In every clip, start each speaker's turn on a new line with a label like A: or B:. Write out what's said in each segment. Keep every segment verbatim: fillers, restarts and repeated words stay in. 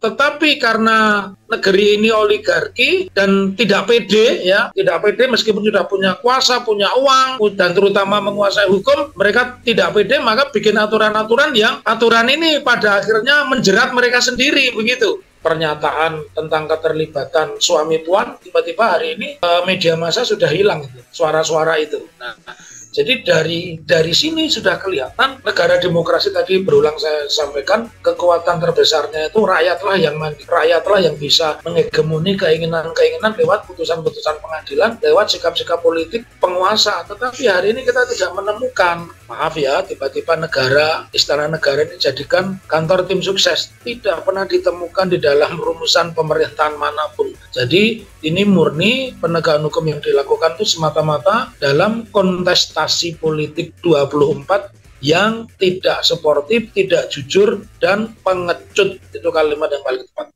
A: Tetapi karena negeri ini oligarki dan tidak pede, ya, tidak pede meskipun sudah punya kuasa, punya uang, dan terutama menguasai hukum, mereka tidak pede, maka bikin aturan-aturan yang aturan ini pada akhirnya menjerat mereka sendiri, begitu. Pernyataan tentang keterlibatan suami puan, tiba-tiba hari ini media massa sudah hilang itu, suara-suara itu. Nah, jadi dari dari sini sudah kelihatan negara demokrasi tadi berulang saya sampaikan, kekuatan terbesarnya itu rakyatlah yang mandiri, rakyatlah yang bisa menghegemoni keinginan-keinginan lewat putusan-putusan pengadilan, lewat sikap-sikap politik penguasa. Tetapi hari ini kita tidak menemukan, maaf ya, tiba-tiba negara, istana negara ini dijadikan kantor tim sukses. Tidak pernah ditemukan di dalam rumusan pemerintahan manapun. Jadi ini murni penegakan hukum yang dilakukan itu semata-mata dalam kontestasi politik dua puluh empat yang tidak sportif, tidak jujur, dan pengecut. Itu kalimat yang paling tepat.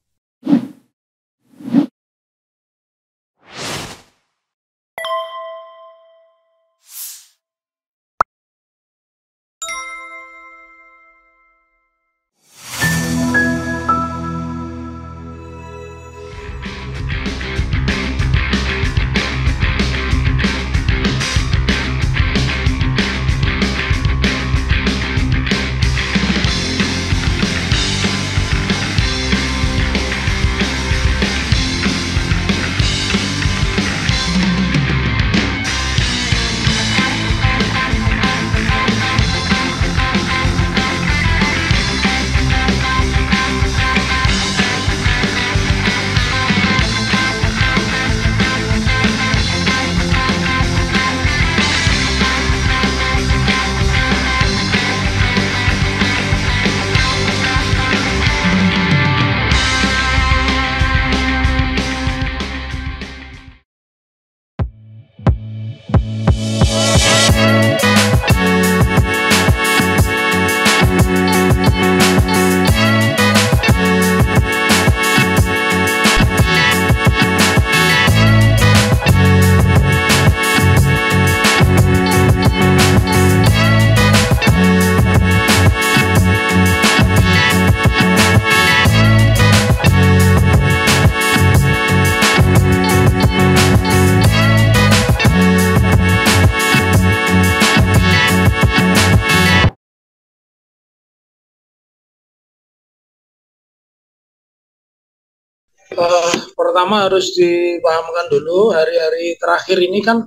A: Uh, pertama harus dipahamkan dulu, hari-hari terakhir ini kan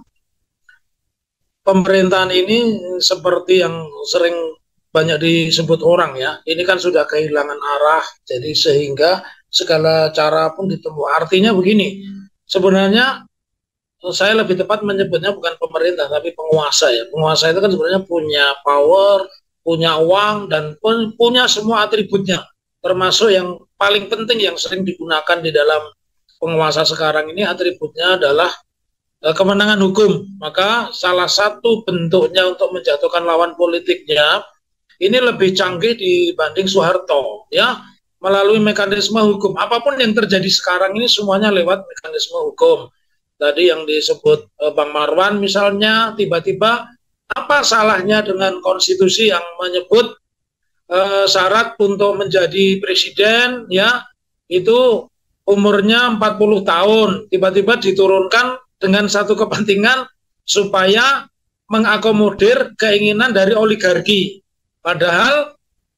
A: pemerintahan ini seperti yang sering banyak disebut orang, ya, ini kan sudah kehilangan arah, jadi sehingga segala cara pun ditempuh. Artinya begini, sebenarnya saya lebih tepat menyebutnya bukan pemerintah tapi penguasa, ya. Penguasa itu kan sebenarnya punya power, punya uang, dan pun punya semua atributnya, termasuk yang paling penting yang sering digunakan di dalam penguasa sekarang ini, atributnya adalah e, kemenangan hukum. Maka salah satu bentuknya untuk menjatuhkan lawan politiknya ini lebih canggih dibanding Soeharto, ya, melalui mekanisme hukum. Apapun yang terjadi sekarang ini semuanya lewat mekanisme hukum. Tadi yang disebut e, Bang Marwan misalnya, tiba-tiba apa salahnya dengan konstitusi yang menyebut Uh, syarat untuk menjadi presiden, ya, itu umurnya empat puluh tahun, tiba-tiba diturunkan dengan satu kepentingan supaya mengakomodir keinginan dari oligarki. Padahal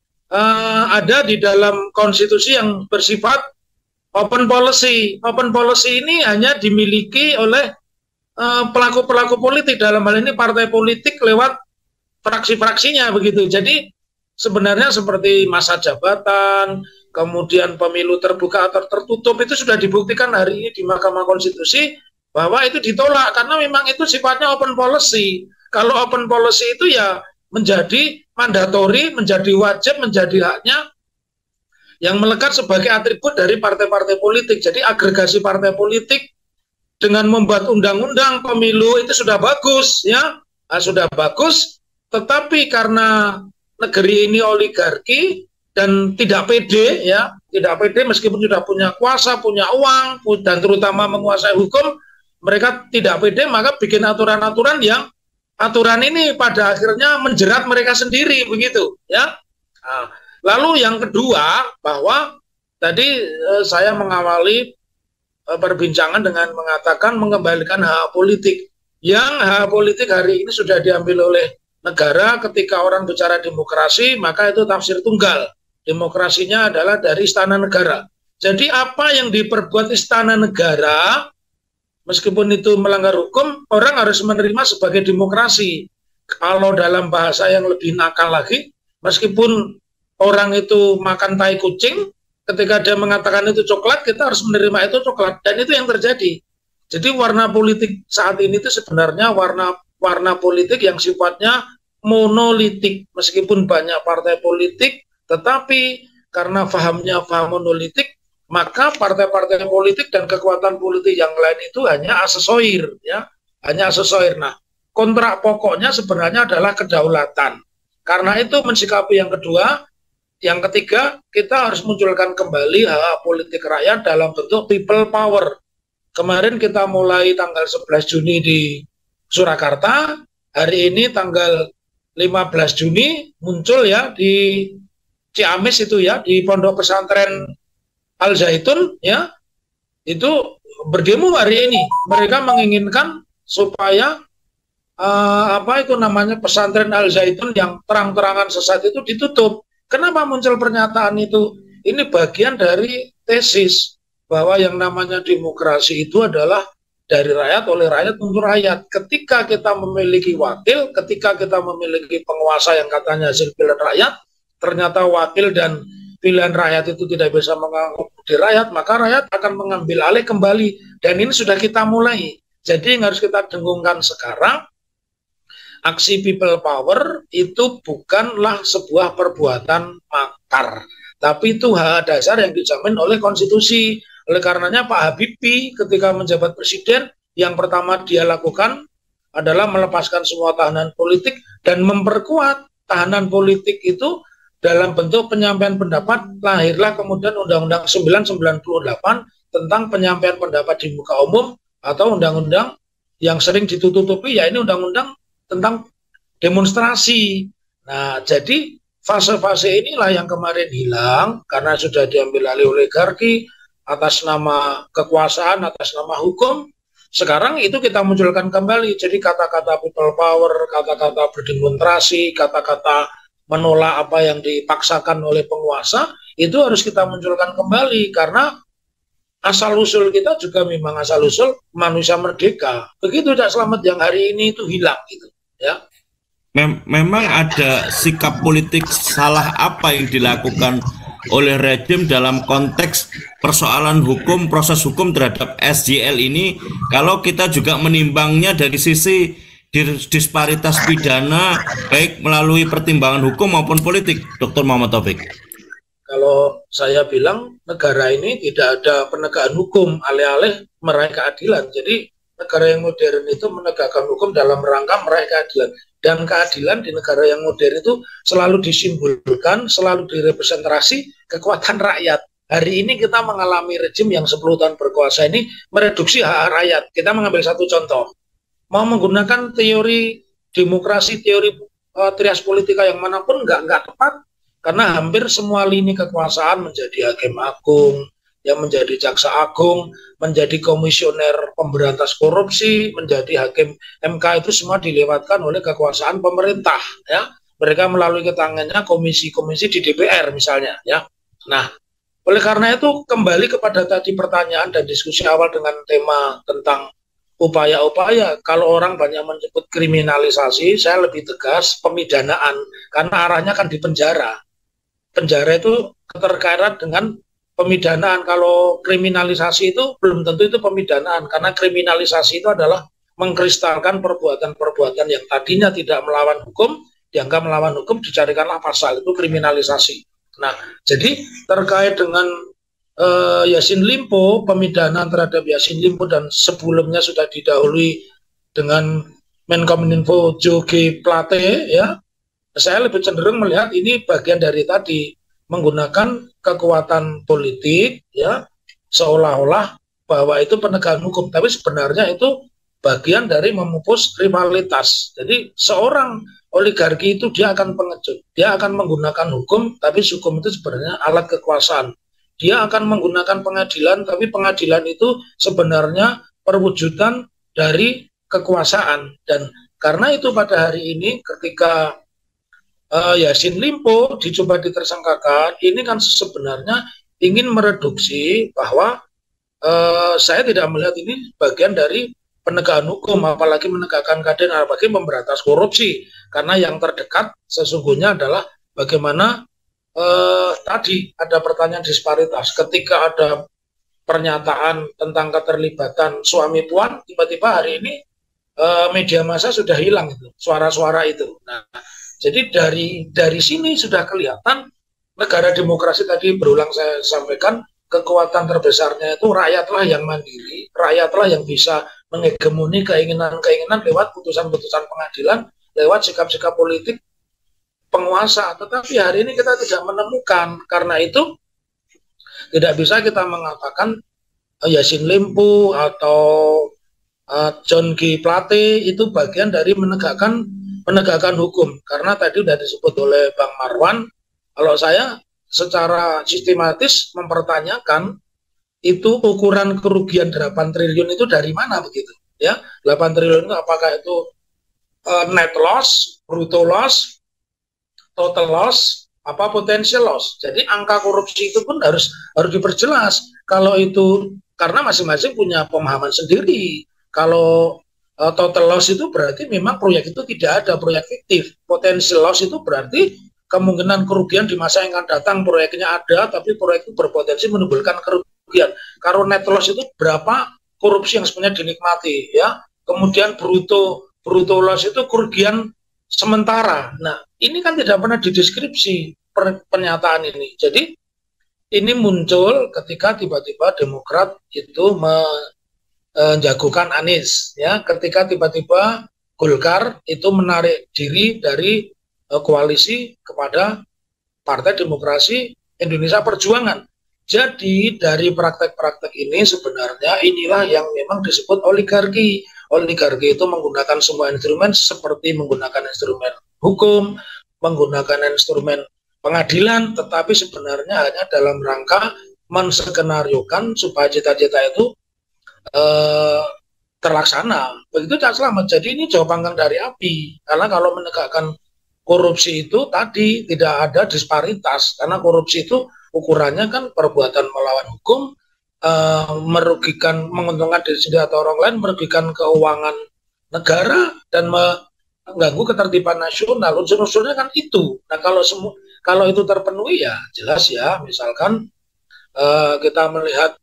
A: uh, ada di dalam konstitusi yang bersifat open policy. Open policy ini hanya dimiliki oleh pelaku-pelaku uh, politik, dalam hal ini partai politik lewat fraksi-fraksinya, begitu. Jadi sebenarnya seperti masa jabatan, kemudian pemilu terbuka atau tertutup, itu sudah dibuktikan hari ini di Mahkamah Konstitusi bahwa itu ditolak karena memang itu sifatnya open policy. Kalau open policy itu ya menjadi mandatori, menjadi wajib, menjadi haknya yang melekat sebagai atribut dari partai-partai politik. Jadi agregasi partai politik dengan membuat undang-undang pemilu itu sudah bagus, ya, nah, sudah bagus. Tetapi karena negeri ini oligarki dan tidak pede, ya, tidak pede meskipun sudah punya kuasa, punya uang, dan terutama menguasai hukum, mereka tidak pede, maka bikin aturan-aturan yang aturan ini pada akhirnya menjerat mereka sendiri, begitu, ya. Nah, lalu yang kedua, bahwa tadi eh, saya mengawali eh, perbincangan dengan mengatakan mengembalikan hak politik. Yang hak politik hari ini sudah diambil oleh negara. Ketika orang bicara demokrasi, maka itu tafsir tunggal. Demokrasinya adalah dari istana negara. Jadi apa yang diperbuat istana negara, meskipun itu melanggar hukum, orang harus menerima sebagai demokrasi. Kalau dalam bahasa yang lebih nakal lagi, meskipun orang itu makan tai kucing, ketika dia mengatakan itu coklat, kita harus menerima itu coklat. Dan itu yang terjadi. Jadi warna politik saat ini itu sebenarnya warna warna politik yang sifatnya monolitik. Meskipun banyak partai politik, tetapi karena fahamnya paham monolitik, maka partai-partai politik dan kekuatan politik yang lain itu hanya aksesorir, ya, hanya aksesorir. Nah, kontrak pokoknya sebenarnya adalah kedaulatan. Karena itu mensikapi yang kedua, yang ketiga, kita harus munculkan kembali hak politik rakyat dalam bentuk people power. Kemarin kita mulai tanggal sebelas Juni di Surakarta, hari ini tanggal lima belas Juni muncul ya di Ciamis itu ya, di Pondok Pesantren Al Zaitun ya, itu berdemo hari ini. Mereka menginginkan supaya uh, apa itu namanya pesantren Al Zaitun yang terang-terangan sesat itu ditutup. Kenapa muncul pernyataan itu? Ini bagian dari tesis bahwa yang namanya demokrasi itu adalah dari rakyat, oleh rakyat, untuk rakyat. Ketika kita memiliki wakil, ketika kita memiliki penguasa yang katanya hasil pilihan rakyat, ternyata wakil dan pilihan rakyat itu tidak bisa mengakomodir rakyat, maka rakyat akan mengambil alih kembali. Dan ini sudah kita mulai. Jadi yang harus kita dengungkan sekarang, aksi people power itu bukanlah sebuah perbuatan makar, tapi itu hak dasar yang dijamin oleh konstitusi. Oleh karenanya Pak Habibie ketika menjabat presiden, yang pertama dia lakukan adalah melepaskan semua tahanan politik dan memperkuat tahanan politik itu dalam bentuk penyampaian pendapat. Lahirlah kemudian Undang-Undang sembilan sembilan puluh delapan tentang penyampaian pendapat di muka umum, atau undang-undang yang sering ditutupi, ya ini undang-undang tentang demonstrasi. Nah, jadi fase-fase inilah yang kemarin hilang karena sudah diambil alih oligarki atas nama kekuasaan, atas nama hukum. Sekarang itu kita munculkan kembali. Jadi kata-kata people power, kata-kata berdemonstrasi, kata-kata menolak apa yang dipaksakan oleh penguasa, itu harus kita munculkan kembali karena asal-usul kita juga memang asal-usul manusia merdeka. Begitu Cak Slamet, yang hari ini itu hilang gitu, ya.
B: Mem memang ada sikap politik salah apa yang dilakukan oleh rejim dalam konteks persoalan hukum, proses hukum terhadap S J L ini, kalau kita juga menimbangnya dari sisi disparitas pidana baik melalui pertimbangan hukum maupun politik, Doktor Muhammad Taufik.
A: Kalau saya bilang negara ini tidak ada penegakan hukum, alih-alih meraih keadilan. Jadi negara yang modern itu menegakkan hukum dalam rangka meraih keadilan. Dan keadilan di negara yang modern itu selalu disimbolkan, selalu direpresentasi kekuatan rakyat. Hari ini kita mengalami rejim yang sepuluh tahun berkuasa ini mereduksi hak rakyat. Kita mengambil satu contoh. Mau menggunakan teori demokrasi, teori uh, trias politika yang manapun nggak nggak tepat. Karena hampir semua lini kekuasaan menjadi hakim agung, yang menjadi jaksa agung, menjadi komisioner pemberantas korupsi, menjadi hakim M K, itu semua dilewatkan oleh kekuasaan pemerintah, ya. Mereka melalui ketangannya komisi-komisi di D P R misalnya, ya. Nah, oleh karena itu kembali kepada tadi pertanyaan dan diskusi awal dengan tema tentang upaya-upaya. Kalau orang banyak menyebut kriminalisasi, saya lebih tegas pemidanaan, karena arahnya kan di penjara. Penjara itu keterkaitan dengan pemidanaan. Kalau kriminalisasi itu belum tentu itu pemidanaan, karena kriminalisasi itu adalah mengkristalkan perbuatan-perbuatan yang tadinya tidak melawan hukum, dianggap melawan hukum, dicarikanlah pasal, itu kriminalisasi. Nah, jadi terkait dengan uh, Yassin Limpo, pemidanaan terhadap Yassin Limpo dan sebelumnya sudah didahului dengan Menkominfo Jogi Plate, ya, saya lebih cenderung melihat ini bagian dari tadi menggunakan kekuatan politik, ya, seolah-olah bahwa itu penegakan hukum, tapi sebenarnya itu bagian dari memupus rivalitas. Jadi seorang oligarki itu dia akan pengecut, dia akan menggunakan hukum, tapi hukum itu sebenarnya alat kekuasaan. dia akan menggunakan pengadilan, tapi pengadilan itu sebenarnya perwujudan dari kekuasaan. Dan karena itu pada hari ini ketika uh, Yassin Limpo dicoba ditersangkakan, ini kan sebenarnya ingin mereduksi bahwa uh, saya tidak melihat ini bagian dari penegakan hukum, apalagi menegakkan keadilan, apalagi memberantas korupsi. Karena yang terdekat sesungguhnya adalah bagaimana Eh, tadi ada pertanyaan disparitas. Ketika ada pernyataan tentang keterlibatan suami puan, tiba-tiba hari ini eh, media massa sudah hilang itu suara-suara itu. Nah, jadi dari dari sini sudah kelihatan negara demokrasi tadi berulang saya sampaikan, kekuatan terbesarnya itu rakyatlah yang mandiri, rakyatlah yang bisa menghegemoni keinginan-keinginan lewat putusan-putusan pengadilan, lewat sikap-sikap politik penguasa. Tetapi hari ini kita tidak menemukan. Karena itu tidak bisa kita mengatakan uh, Yassin Limpo atau uh, John G. Plate itu bagian dari menegakkan menegakkan hukum. Karena tadi sudah disebut oleh Bang Marwan, kalau saya secara sistematis mempertanyakan itu ukuran kerugian delapan triliun itu dari mana begitu ya. delapan triliun itu apakah itu uh, net loss, brutto loss, total loss, apa potential loss. Jadi angka korupsi itu pun harus harus diperjelas. Kalau itu karena masing-masing punya pemahaman sendiri. Kalau uh, total loss itu berarti memang proyek itu tidak ada, proyek fiktif. Potential loss itu berarti kemungkinan kerugian di masa yang akan datang, proyeknya ada tapi proyek itu berpotensi menimbulkan kerugian. Kalau net loss itu berapa korupsi yang sebenarnya dinikmati ya. Kemudian bruto bruto loss itu kerugian sementara. Nah, ini kan tidak pernah dideskripsi per, pernyataan ini. Jadi ini muncul ketika tiba-tiba Demokrat itu menjagokan Anies, ya. Ketika tiba-tiba Golkar itu menarik diri dari uh, koalisi kepada Partai Demokrasi Indonesia Perjuangan. Jadi dari praktek-praktek ini sebenarnya inilah yang memang disebut oligarki. Oligarki itu menggunakan semua instrumen seperti menggunakan instrumen hukum, menggunakan instrumen pengadilan, tetapi sebenarnya hanya dalam rangka menskenariokan supaya cita-cita itu eh, terlaksana. Begitu Cak Slamet. Jadi ini jauh panggang dari api. Karena kalau menegakkan korupsi itu tadi tidak ada disparitas. Karena korupsi itu ukurannya kan perbuatan melawan hukum, Uh, merugikan, menguntungkan diri sendiri atau orang lain, merugikan keuangan negara dan mengganggu ketertiban nasional. Unsur-unsurnya kan itu. Nah kalau semua kalau itu terpenuhi ya jelas ya. Misalkan uh, kita melihat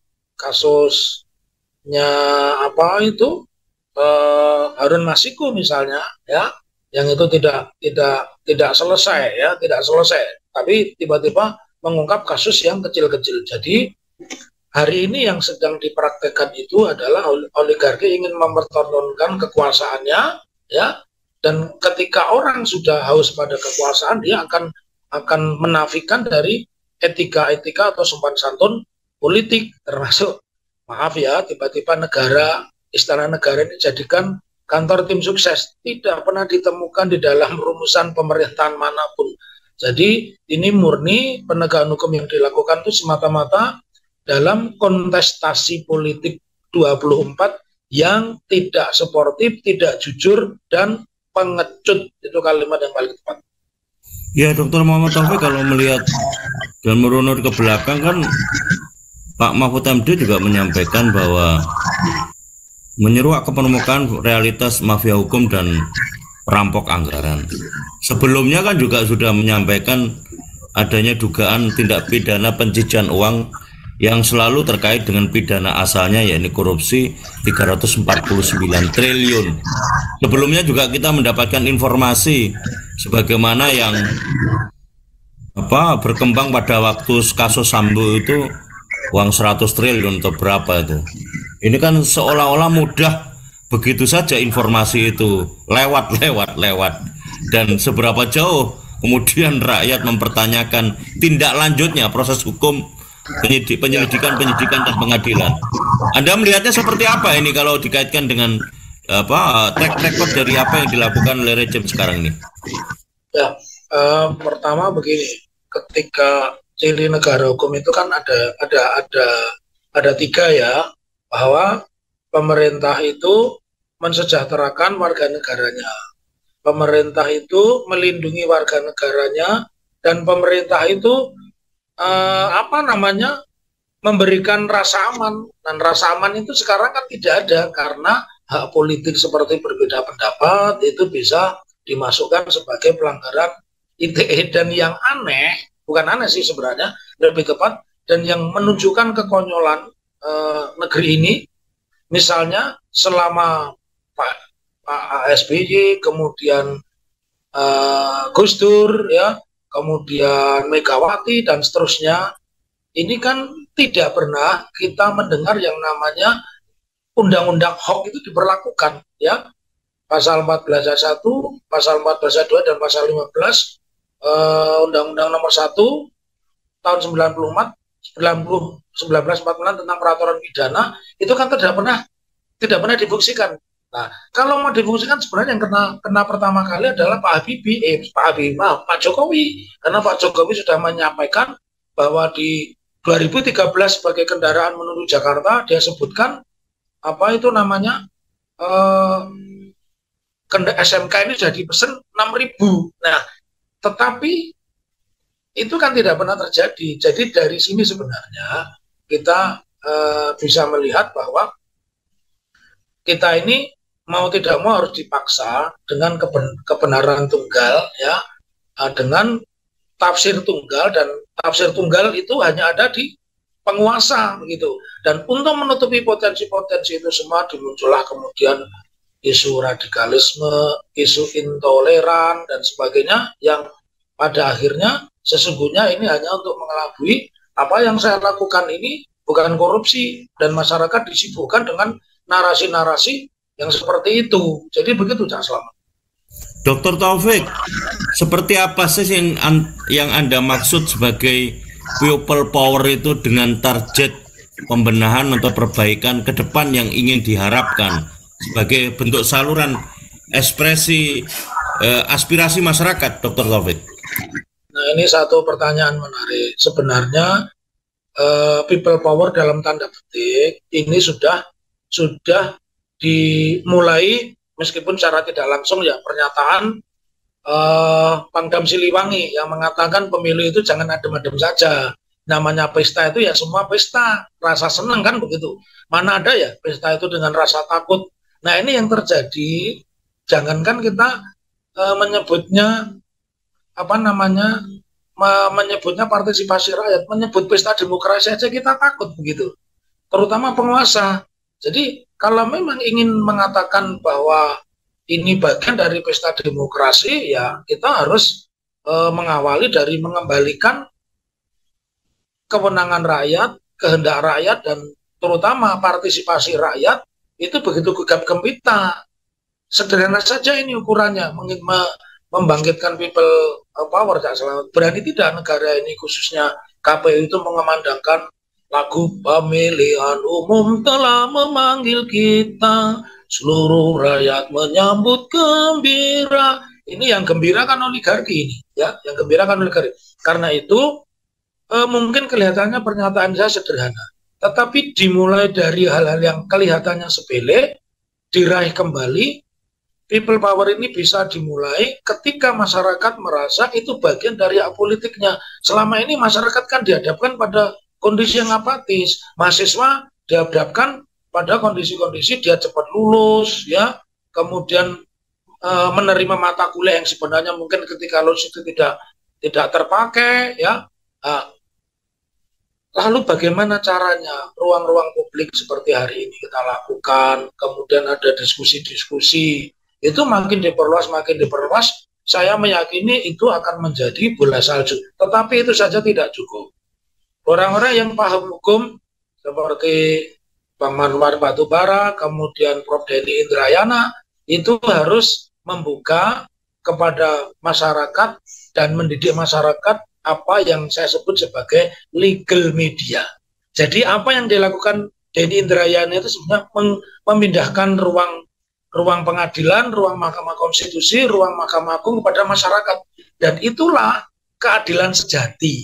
A: kasusnya apa itu uh, Harun Masiku misalnya, ya, yang itu tidak tidak tidak selesai ya, tidak selesai. Tapi tiba-tiba mengungkap kasus yang kecil-kecil. Jadi hari ini yang sedang dipraktekkan itu adalah oligarki ingin mempertontonkan kekuasaannya, ya. Dan ketika orang sudah haus pada kekuasaan, dia akan akan menafikan dari etika-etika atau sopan santun politik, termasuk maaf ya, tiba-tiba negara, istana negara ini dijadikan kantor tim sukses. Tidak pernah ditemukan di dalam rumusan pemerintahan manapun. Jadi ini murni penegakan hukum yang dilakukan itu semata-mata dalam kontestasi politik dua puluh empat yang tidak sportif, tidak jujur, dan pengecut. Itu kalimat yang paling tepat.
B: Ya, Doktor Muhammad Taufik, kalau melihat dan merunut ke belakang kan Pak Mahfud M D juga menyampaikan bahwa menyeruak kepenemukan realitas mafia hukum dan perampok anggaran. Sebelumnya kan juga sudah menyampaikan adanya dugaan tindak pidana pencucian uang yang selalu terkait dengan pidana asalnya, yakni korupsi tiga ratus empat puluh sembilan triliun. Sebelumnya juga kita mendapatkan informasi sebagaimana yang apa berkembang pada waktu kasus Sambo itu uang seratus triliun atau berapa itu. Ini kan seolah-olah mudah begitu saja informasi itu lewat lewat lewat dan seberapa jauh kemudian rakyat mempertanyakan tindak lanjutnya proses hukum penyidik, penyelidikan, penyidikan dan pengadilan. Anda melihatnya seperti apa ini kalau dikaitkan dengan apa track record dari apa yang dilakukan oleh rejim sekarang ini?
A: Ya, uh, pertama begini, ketika ciri negara hukum itu kan ada ada ada ada tiga ya, bahwa pemerintah itu mensejahterakan warga negaranya, pemerintah itu melindungi warga negaranya, dan pemerintah itu eh, apa namanya memberikan rasa aman. Dan rasa aman itu sekarang kan tidak ada, karena hak politik seperti berbeda pendapat itu bisa dimasukkan sebagai pelanggaran I T E. Dan yang aneh, bukan aneh sih sebenarnya, lebih tepat, dan yang menunjukkan kekonyolan eh, negeri ini, misalnya selama Pak, Pak S B Y, kemudian eh, Gus Dur, ya, kemudian Megawati dan seterusnya, ini kan tidak pernah kita mendengar yang namanya undang-undang H O K itu diberlakukan, ya. Pasal empat belas ayat satu, pasal empat belas ayat dua, dan pasal lima belas eh, Undang-Undang Nomor satu tahun sembilan puluh empat, sembilan puluh, seribu sembilan ratus empat puluh enam tentang peraturan pidana, itu kan tidak pernah tidak pernah difungsikan. Nah, kalau mau difungsikan sebenarnya yang kena kena pertama kali adalah Pak Habibie, eh, Pak Habibie, maaf, Pak Jokowi, karena Pak Jokowi sudah menyampaikan bahwa di dua ribu tiga belas sebagai kendaraan menuju Jakarta, dia sebutkan apa itu namanya eh, S M K ini sudah dipesan enam ribu. Nah, tetapi itu kan tidak pernah terjadi. Jadi dari sini sebenarnya kita eh, bisa melihat bahwa kita ini mau tidak mau harus dipaksa dengan keben kebenaran tunggal, ya, dengan tafsir tunggal, dan tafsir tunggal itu hanya ada di penguasa begitu. Dan untuk menutupi potensi-potensi itu semua, dimuncullah kemudian isu radikalisme, isu intoleran dan sebagainya, yang pada akhirnya sesungguhnya ini hanya untuk mengelabui apa yang saya lakukan ini bukan korupsi, dan masyarakat disibukkan dengan narasi-narasi yang seperti itu. Jadi begitu, Cak Slamet.
B: Doktor Taufik, seperti apa sih yang, yang Anda maksud sebagai people power itu dengan target pembenahan atau perbaikan ke depan yang ingin diharapkan sebagai bentuk saluran ekspresi eh, aspirasi masyarakat, Doktor Taufik?
A: Nah, ini satu pertanyaan menarik. Sebenarnya eh, people power dalam tanda petik ini sudah sudah dimulai, meskipun secara tidak langsung, ya, pernyataan eh, Pangdam Siliwangi yang mengatakan pemilu itu jangan adem-adem saja. Namanya pesta itu ya semua pesta, rasa senang kan begitu. Mana ada ya pesta itu dengan rasa takut. Nah, ini yang terjadi. Jangankan kita eh, menyebutnya apa namanya me menyebutnya partisipasi rakyat, menyebut pesta demokrasi aja kita takut begitu. Terutama penguasa. Jadi kalau memang ingin mengatakan bahwa ini bagian dari pesta demokrasi, ya kita harus e, mengawali dari mengembalikan kewenangan rakyat, kehendak rakyat, dan terutama partisipasi rakyat itu begitu gegap gempita. Sederhana saja ini ukurannya, membangkitkan people power. Berani tidak negara ini, khususnya K P U itu, mengumandangkan lagu pemilihan umum telah memanggil kita, seluruh rakyat menyambut gembira. Ini yang gembira kan oligarki ini, ya, yang gembira kan oligarki. Karena itu eh, mungkin kelihatannya pernyataan saya sederhana, tetapi dimulai dari hal-hal yang kelihatannya sepele, diraih kembali. People power ini bisa dimulai ketika masyarakat merasa itu bagian dari hak politiknya. Selama ini masyarakat kan dihadapkan pada kondisi yang apatis, mahasiswa dihadapkan pada kondisi-kondisi dia cepat lulus, ya, kemudian e, menerima mata kuliah yang sebenarnya mungkin ketika lulus itu tidak tidak terpakai, ya. Nah, lalu bagaimana caranya ruang-ruang publik seperti hari ini kita lakukan, kemudian ada diskusi-diskusi, itu makin diperluas, makin diperluas, saya meyakini itu akan menjadi bola salju. Tetapi itu saja tidak cukup. Orang-orang yang paham hukum seperti Bang Manwar Batubara, kemudian Prof Denny Indrayana, itu harus membuka kepada masyarakat dan mendidik masyarakat apa yang saya sebut sebagai legal media. Jadi apa yang dilakukan Denny Indrayana itu sebenarnya memindahkan ruang ruang pengadilan, ruang Mahkamah Konstitusi, ruang Mahkamah Agung kepada masyarakat. Dan itulah keadilan sejati.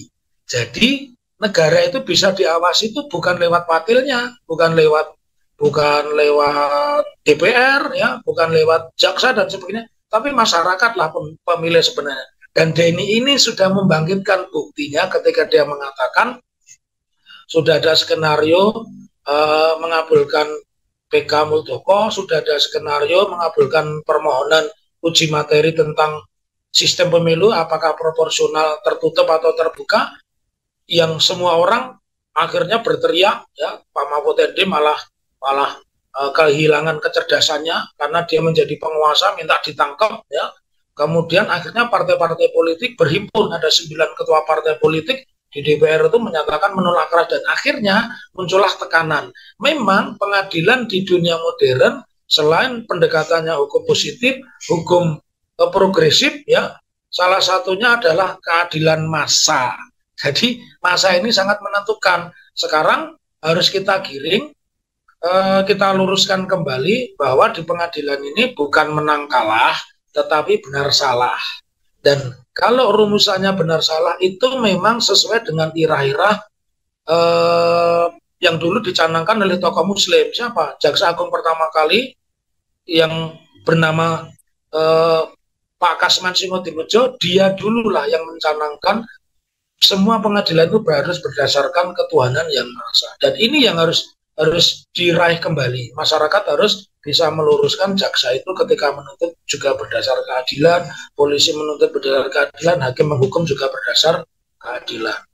A: Jadi negara itu bisa diawasi itu bukan lewat wakilnya, bukan lewat bukan lewat D P R ya, bukan lewat jaksa dan sebagainya, tapi masyarakatlah pemilih sebenarnya. Dan Denny ini sudah membangkitkan buktinya ketika dia mengatakan sudah ada skenario uh, mengabulkan P K Muldoko, sudah ada skenario mengabulkan permohonan uji materi tentang sistem pemilu apakah proporsional tertutup atau terbuka, yang semua orang akhirnya berteriak ya, Pak Mahfud M D malah malah uh, kehilangan kecerdasannya karena dia menjadi penguasa minta ditangkap ya. Kemudian akhirnya partai-partai politik berhimpun, ada sembilan ketua partai politik di D P R itu menyatakan menolak keras, dan akhirnya muncullah tekanan. Memang pengadilan di dunia modern selain pendekatannya hukum positif, hukum uh, progresif ya, salah satunya adalah keadilan massa. Jadi massa ini sangat menentukan. Sekarang harus kita giring, uh, kita luruskan kembali bahwa di pengadilan ini bukan menang kalah, tetapi benar salah. Dan kalau rumusannya benar salah itu memang sesuai dengan irah-irah eh, yang dulu dicanangkan oleh tokoh Muslim. Siapa? Jaksa Agung pertama kali yang bernama eh, Pak Kasman Singodimedjo, dia dululah yang mencanangkan semua pengadilan itu harus berdasarkan ketuhanan yang Maha Esa. Dan ini yang harus harus diraih kembali. Masyarakat harus bisa meluruskan jaksa itu ketika menuntut juga berdasar keadilan, polisi menuntut berdasar keadilan, hakim menghukum juga berdasar keadilan.